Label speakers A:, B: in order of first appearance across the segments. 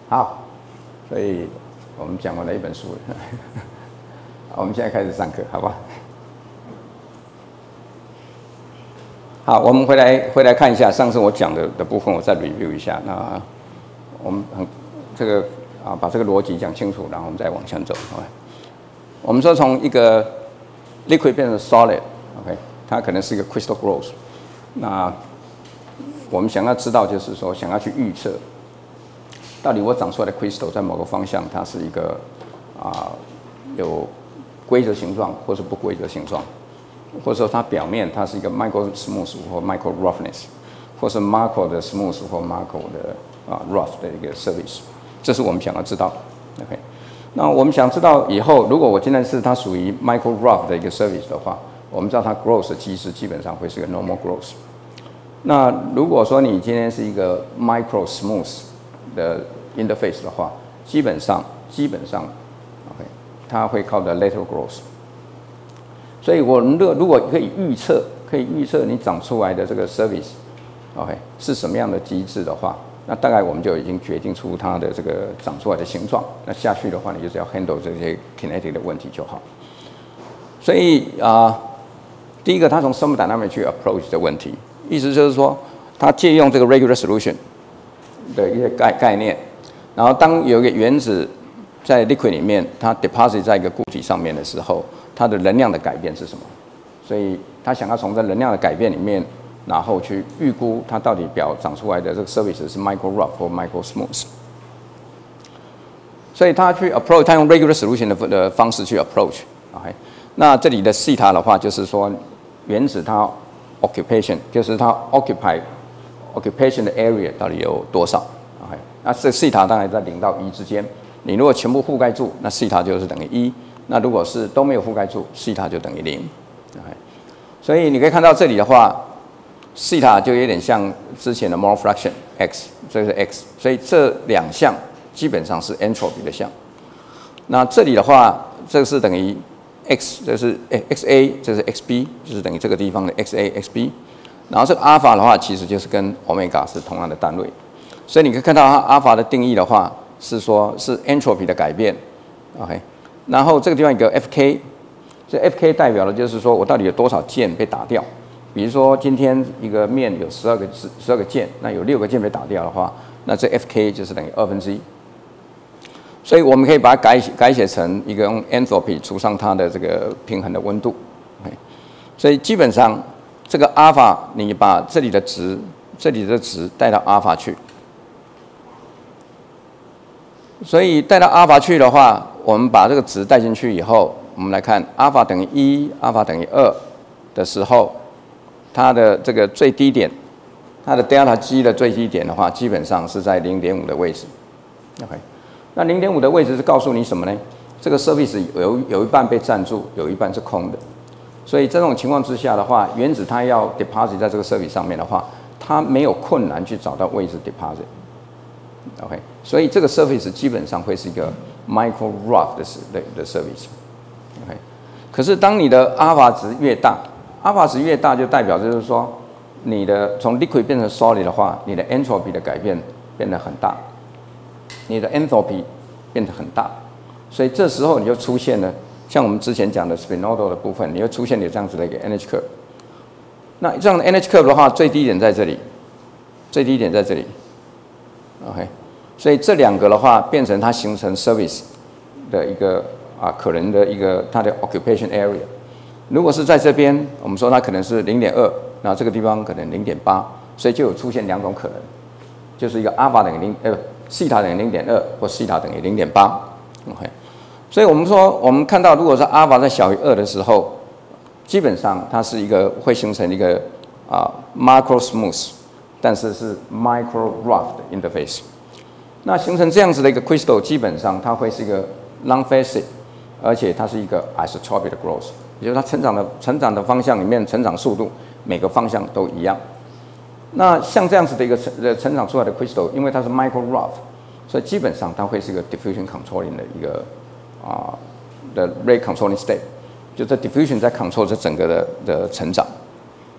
A: 好，所以我们讲完了一本书了，我们现在开始上课，好吧？好，我们回来看一下上次我讲的部分，我再 review 一下。那我们把这个逻辑讲清楚，然后我们再往前走。我们说从一个 liquid 变成 solid，OK， 它可能是一个 crystal growth。那我们想要知道，就是说想要去预测，到底我长出来的 crystal 在某个方向，它是一个有规则形状，或是不规则形状。或者说它表面它是一个 micro smooth 或 micro roughness， 或是 macro 的 smooth 或 macro 的rough 的一个 surface， 这是我们想要知道。OK， 那我们想知道以后，如果我今天是它属于 micro rough 的一个 surface 的话，我们知道它 growth 的机制基本上会是一个 normal growth。那如果说你今天是一个 micro smooth 的 interface 的话，基本上 OK， 它会靠的 lateral growth。所以我们如果可以预测你长出来的这个 surface，OK， 是什么样的机制的话，那大概我们就已经决定出它的这个长出来的形状。那下去的话，你就是要 handle 这些 kinetic 的问题就好。所以第一个，它从 thermodynamics 去 approach 的问题，意思就是说，它借用这个 regular solution 的一些概念，然后当有一个原子在 liquid 里面，它 deposit 在一个固体上面的时候，它的能量的改变是什么？所以他想要从这能量的改变里面，然后去预估它到底长出来的这个 surface 是 micro rough 或 micro smooth。所以他去 approach， 他用 regular solution 的方式去 approach。OK， 那这里的西塔的话，就是说原子它 occupation， 就是它 occupation 的 area 到底有多少 ？OK， 那这西塔当然在0到1之间。你如果全部覆盖住，那西塔就是等于1。那如果是都没有覆盖住，西塔就等于0。所以你可以看到这里的话，西塔就有点像之前的 mole fraction x， 这是 x， 所以这两项基本上是 entropy 的项。那这里的话，这是等于 x， 这是 xa， 这是 xb， 就是等于这个地方的 xa、xb。然后这个阿尔法的话，其实就是跟 omega 是同样的单位。所以你可以看到它阿尔法的定义的话，是说是 entropy 的改变。OK。然后这个地方有个 Fk， 这 Fk 代表的就是说我到底有多少键被打掉。比如说今天一个面有12个键，那有6个键被打掉的话，那这 Fk 就是等于1/2。所以我们可以把它改写成一个用 entropy 除上它的这个平衡的温度。所以基本上这个阿尔法，你把这里的值带到阿尔法去。所以带到阿尔法去的话，我们把这个值带进去以后，我们来看阿尔法等于1，阿尔法等于2的时候，它的这个最低点，它的 delta G 的最低点的话，基本上是在 0.5 的位置。OK， 那 0.5 的位置是告诉你什么呢？这个 surface 有一半被占住，有一半是空的。所以这种情况之下的话，原子它要 deposit 在这个 surface 上面的话，它没有困难去找到位置 deposit。OK， 所以这个 surface 基本上会是一个 micro rough 的 surface。OK， 可是当你的阿尔法值越大，阿尔法值越大就代表就是说，你的从 liquid 变成 solid 的话，你的 entropy 的改变变得很大，你的 enthalpy 变得很大，所以这时候你就出现了像我们之前讲的 spinodal 的部分，你会出现你这样子的一个 NH curve。那这样的 NH curve 的话，最低点在这里，最低点在这里。OK， 所以这两个的话，变成它形成 surface 的一个可能的一个它的 occupation area。如果是在这边，我们说它可能是 0.2， 然后这个地方可能 0.8， 所以就有出现两种可能，就是一个阿尔法等于西塔等于 0.2 或西塔等于 0.8。OK， 所以我们说我们看到，如果是阿尔法在小于2的时候，基本上它是一个会形成一个macro smooth， 但是 micro rough 的 interface。那形成这样子的一个 crystal， 基本上它会是一个 long phase， 而且它是一个 isotropic 的 growth， 也就是它成长的方向里面成长速度每个方向都一样。那像这样子的一个成长出来的 crystal， 因为它是 micro rough， 所以基本上它会是一个 diffusion controlling 的一个的 rate controlling state， 就这 diffusion 在 control 这整个的成长。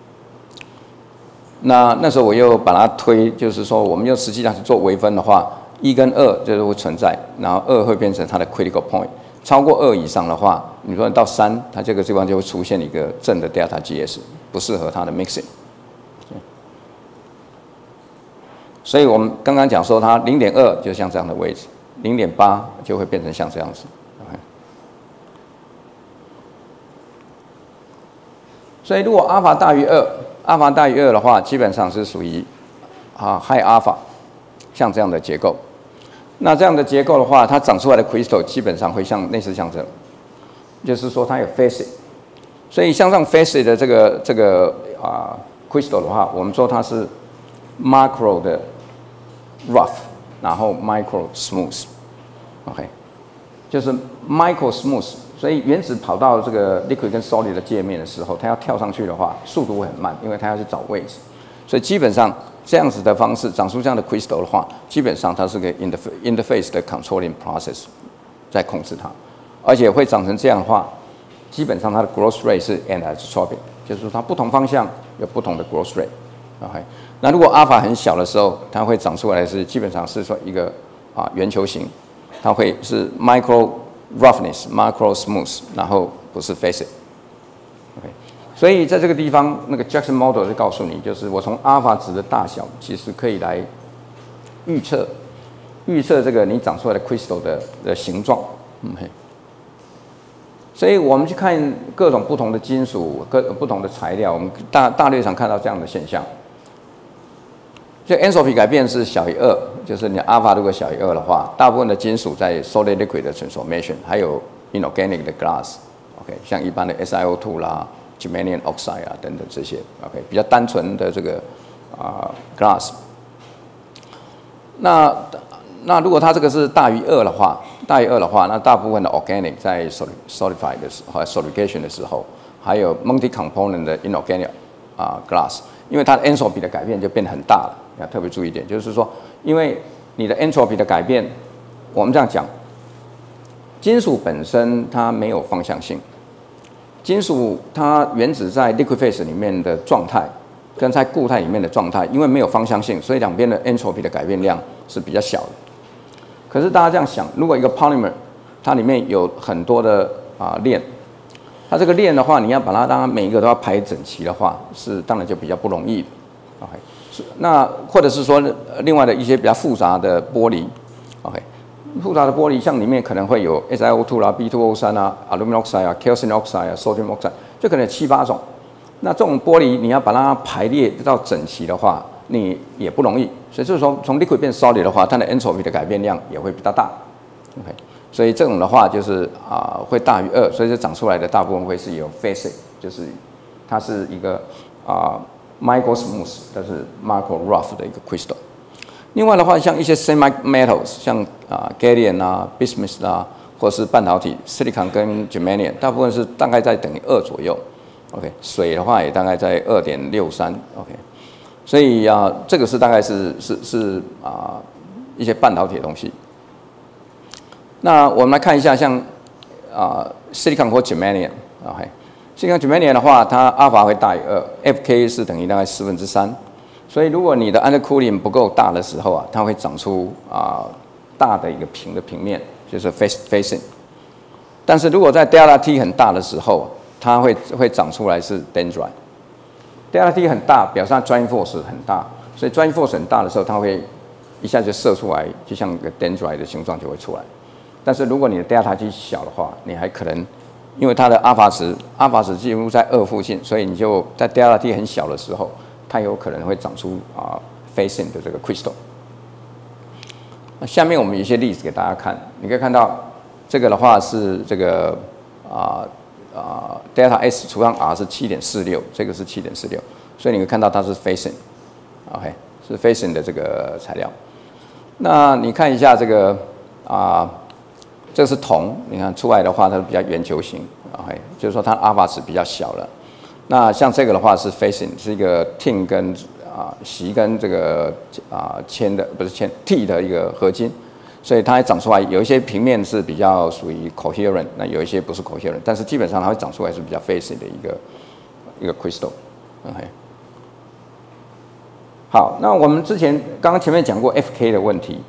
A: 那时候我又把它推，就是说我们又实际上去做微分的话， 1跟2就是会存在，然后2会变成它的 critical point， 超过2以上的话，你说到3，它这个地方就会出现一个正的 delta GS， 不适合它的 mixing。所以我们刚刚讲说它 0.2 就像这样的位置， 0.8 就会变成像这样子。所以如果阿尔法大于2，阿尔法大于2的话，基本上是属于high alpha， 像这样的结构。那这样的结构的话，它长出来的 crystal 基本上会类似像这样，就是说它有 facet。所以像这样 facet 的这个crystal 的话，我们说它是 macro 的 rough， 然后 micro smooth。OK， 就是 micro smooth。所以原子跑到这个 liquid 跟 solid 的界面的时候，它要跳上去的话，速度会很慢，因为它要去找位置。所以基本上这样子的方式长出这样的 crystal 的话，基本上它是个 interface 的 controlling process 在控制它，而且会长成这样的话，基本上它的 growth rate 是 anisotropic， 就是说它不同方向有不同的 growth rate。OK， 那如果阿尔法很小的时候，它会长出来是基本上是说一个圆球形，它会是 micro roughness、macro smooth， 然后不是 facet。OK， 所以在这个地方，那个 Jackson model 就告诉你，就是我从阿尔法值的大小，其实可以来预测这个你长出来的 crystal 的形状。所以我们去看各种不同的金属、不同的材料，我们大略上看到这样的现象。所以 entropy 改变是小于2，就是你阿尔法如果小于2的话，大部分的金属在 solid liquid 的 transformation， 还有 inorganic 的 glass，OK， 像一般的 SiO2 啦、germanium oxide 啊等等这些 ，OK， 比较单纯的这个glass。那如果它这个是大于2的话，那大部分的 organic 在 solidify 的时候 ，solidification 的时候，还有 multi-component 的 inorganic glass， 因为它的 entropy 的改变就变得很大了。要特别注意一点，就是说，因为你的 entropy 的改变，我们这样讲，金属本身它没有方向性，金属它原子在 liquid phase 里面的状态，跟在固态里面的状态，因为没有方向性，所以两边的 entropy 的改变量是比较小的。可是大家这样想，如果一个 polymer 它里面有很多的链，它这个链的话，你要把它让它每一个都要排整齐的话，是当然就比较不容易的。OK， 那或者是说另外的一些比较复杂的玻璃 ，OK， 复杂的玻璃像里面可能会有 SiO2 啦、B2O3 啊、aluminum oxide 啊、calcium oxide 啊、sodium oxide， 就可能有7、8种。那这种玻璃你要把它排列到整齐的话，你也不容易。所以就是说，从 liquid 变 solid 的话，它的 entropy 的改变量也会比较大。OK， 所以这种的话就是会大于2，所以这长出来的大部分会是有 facet， 就是它是一个micro smooth， 但是 macro rough 的一个 crystal。另外的话，像一些 semi metals， 像gallium 啊、bismuth 啊，或是半导体 silicon 跟 germanium， 大部分是大概在等于2左右。OK， 水的话也大概在 2.63。OK， 所以这个是大概是一些半导体的东西。那我们来看一下，像silicon 或 germanium。OK。Silicon germanium 的话，它阿尔法会大于2 ，FK 是等于大概3/4，所以如果你的 undercooling 不够大的时候它会长出大的一个平的平面，就是 facing。但是如果在 delta T 很大的时候，它会长出来是 dendrite。delta T 很大，表示它 joint force 很大，所以 joint force 很大的时候，它会一下就射出来，就像一个 dendrite 的形状就会出来。但是如果你的 delta T 小的话，你还可能因为它的阿尔法值几乎在2附近，所以你就在 delta T 很小的时候，它有可能会长出facing 的这个 crystal。那下面我们有一些例子给大家看，你可以看到这个的话是这个delta S 除上 R 是 7.46， 这个是 7.46， 所以你可以看到它是 facing，OK， 是 facing 的这个材料。那你看一下这个这个是铜，你看出来的话，它是比较圆球形 ，OK， 就是说它阿尔法值比较小了。那像这个的话是 facing， 是一个 tin 跟锡跟这个铅的不是铅 T 的一个合金，所以它还长出来有一些平面是比较属于 coherent， 那有一些不是 coherent， 但是基本上它会长出来是比较 facing 的一个 crystal，OK。好，那我们刚刚前面讲过 FK 的问题。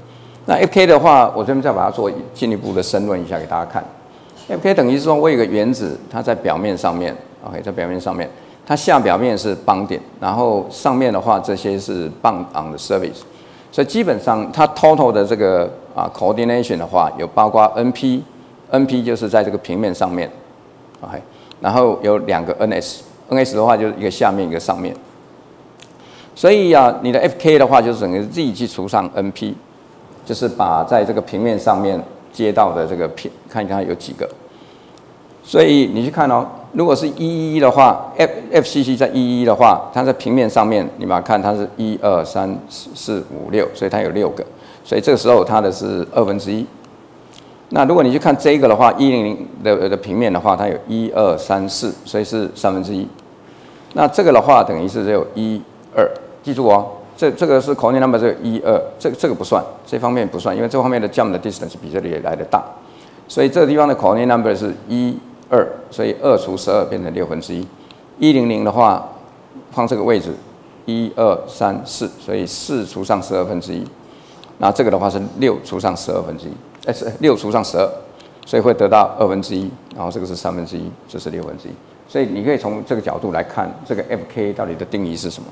A: 那 Fk 的话，我这边再把它做进一步的申论一下给大家看。Fk 等于是说我有一个原子，它在表面上面 ，OK， 在表面上面，它下表面是bonding，然后上面的话这些是 bond on the surface， 所以基本上它 total 的这个coordination 的话，有包括 NP 就是在这个平面上面 ，OK， 然后有2个 NS 的话就是一个下面一个上面，所以你的 Fk 的话就是整个 Z 去除上 NP， 就是把在这个平面上面接到的这个看一看有几个，所以你去看哦，如果是111的话 ，FCC 在111的话，它在平面上面，你把它看它是1、2、3、4、5、6，所以它有6个，所以这个时候它的是1/2。那如果你去看这个的话，100的平面的话，它有1、2、3、4，所以是1/3。那这个的话，等于是只有1、2，记住哦。这个是 coordinate number 只有1、2，这个不算，这方面不算，因为这方面的 jump 的 distance 比这里来的大，所以这个地方的 coordinate number 是1、2，所以2除12变成1/6。100的话，放这个位置1、2、3、4，所以4除上12/2。那这个的话是6除上12/2，是6除上12，所以会得到1/2，然后这个是1/3，这是1/6。所以你可以从这个角度来看，这个 Fk 到底的定义是什么？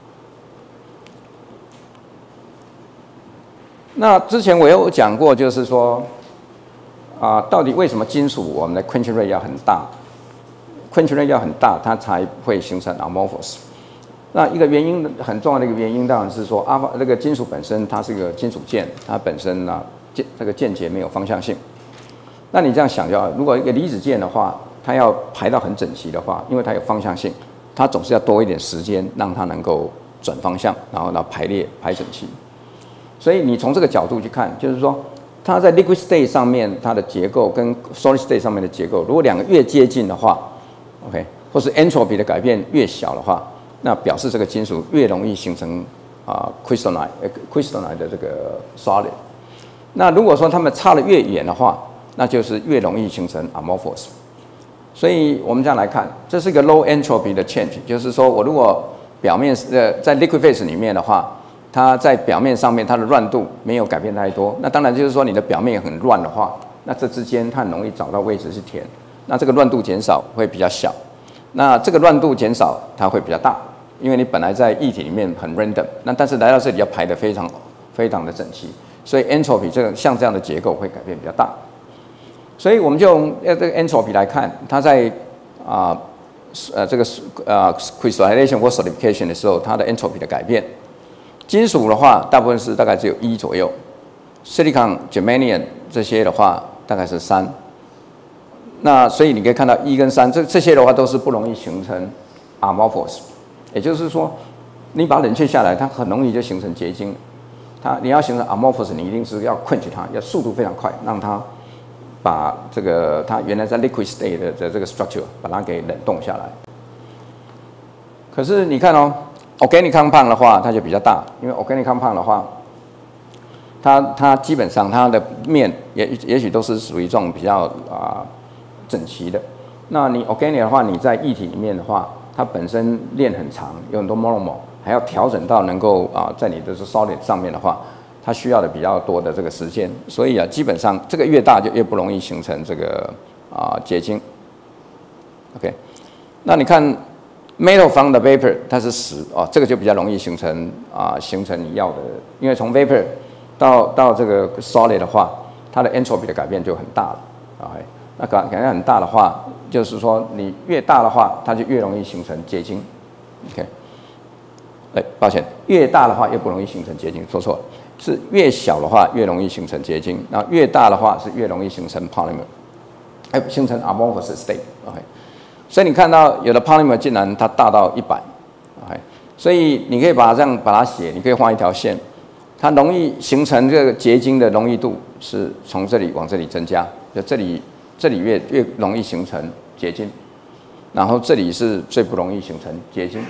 A: 那之前我有讲过，就是说，到底为什么金属我们的 quenching rate 要很大 ，quenching rate 要很大，它才会形成 amorphous。那一个原因很重要的一个原因，当然是说这个金属本身它是一个金属键，它本身这个键节没有方向性。那你这样想就好，如果一个离子键的话，它要排到很整齐的话，因为它有方向性，它总是要多一点时间让它能够转方向，然后排整齐。所以你从这个角度去看，就是说它在 liquid state 上面它的结构跟 solid state 上面的结构，如果2个越接近的话 ，OK， 或是 entropy 的改变越小的话，那表示这个金属越容易形成crystalline 的这个 solid。那如果说它们差得越远的话，那就是越容易形成 amorphous。所以我们这样来看，这是一个 low entropy 的 change， 就是说我如果表面在 liquid phase 里面的话，它在表面上面它的乱度没有改变太多，那当然就是说你的表面很乱的话，那这之间它很容易找到位置去填，那这个乱度减少会比较小，那这个乱度减少它会比较大，因为你本来在液体里面很 random， 那但是来到这里要排得非常的整齐，所以 entropy 像这样的结构会改变比较大，所以我们就用这个 entropy 来看，它在这个crystallization 或 solidification 的时候，它的 entropy 的改变。金属的话，大部分是大概只有1左右 ，silicon、germanium 这些的话大概是3。那所以你可以看到1跟3，这些的话都是不容易形成 amorphous， 也就是说，你把它冷却下来，它很容易就形成结晶。你要形成 amorphous， 你一定是要 quench 它，要速度非常快，让它把它原来在 liquid state 的这个 structure 把它给冷冻下来。可是你看哦。organic compound 的话，它就比较大，因为 organic compound 的话，它基本上它的面也许都是属于这种比较整齐的。那你 organic 的话，你在液体里面的话，它本身链很长，有很多 monomer， 还要调整到能够在你的 solid 上面的话，它需要的比较多的这个时间。所以基本上这个越大就越不容易形成这个结晶。OK， 那你看。metal from the vapor 它是10这个就比较容易形成你要的，因为从 vapor 到这个 solid 的话，它的 entropy 的改变就很大了那改变很大的话，就是说你越大的话，它就越容易形成结晶。OK， 抱歉，越大的话越不容易形成结晶，说错了，是越小的话越容易形成结晶，然后越大的话是越容易形成 polymer， 形成 amorphous state。OK。所以你看到有的 polymer 竟然它大到100，所以你可以把它写，你可以画一条线，它容易形成这个结晶的容易度是从这里往这里增加，就这里越容易形成结晶，然后这里是最不容易形成结晶。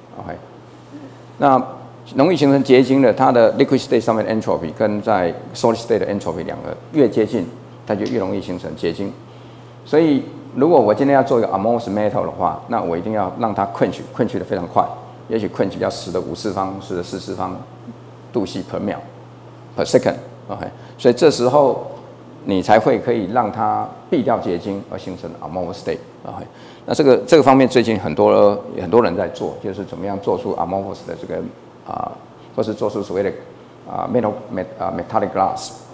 A: 那容易形成结晶的，它的 liquid state 上面的 entropy 跟在 solid state 的 entropy 两个越接近，它就越容易形成结晶。所以如果我今天要做一个 amorphous metal 的话，那我一定要让它 quench 的非常快，也许 quench 要10^54-10^44度C per 秒 per second， OK， 所以这时候你才会可以让它避掉结晶而形成 amorphous state。OK， 那这个方面最近很多人在做，就是怎么样做出 amorphous 的这个或是做出所谓的metallic glass。